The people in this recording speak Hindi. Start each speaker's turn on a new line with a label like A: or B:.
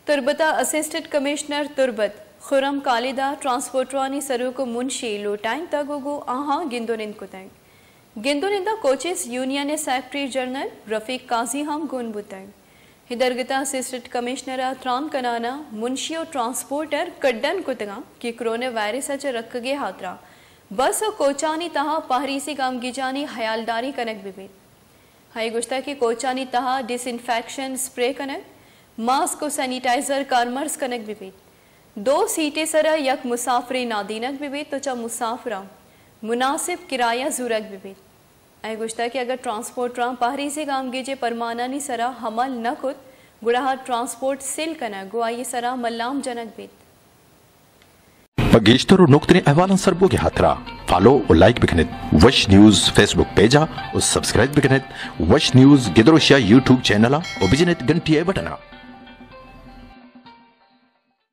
A: तुर्बता असिस्टेंट कमिश्नर तुर्बत खुरम कालिदा ट्रांसपोर्टरानी सरुको मुंशी लोटाइन तगोगो आहा गिंदोनिंदा coaches union secretary general Rafiq Qazi हम गुन बुताइन हिदरगता असिस्टेंट कमिश्नर त्राम कनाना मुंशियो ट्रांसपोर्टर कड्डन कुतगा कि कोरोना वायरस रखगे हात्रा बस कोचानी तहा पहरीसी काम गिजानी हयालदारी कनक बिबेद हाई गुश्ता की कोचानी तहा डिसइंफेक्शन स्प्रे कनक मास्क को सैनिटाइजर कारमर्स कनक बिबेद 2 सीटें सरा यक मुसाफरी नादीनक बिबेद तो चा मुसाफरा मुनासिब किराया जुरक बिबेद आई गुश्ता कि अगर ट्रांसपोर्ट राम पहरी से काम गिजे परमानानी सरा हमल न खुद गुड़ाहा ट्रांसपोर्ट सिल कनक गुआई सरा मल्लाम जनक बेद
B: गेश्तर नुक्तने अहवालन सरबोगे हाथरा फॉलो और लाइक बिकनेत वश न्यूज़ फेसबुक पेजा और सब्सक्राइब बिकनेत वश न्यूज़ गिदरोशिया यूट्यूब चैनल और बिजनेत घंटी बटना।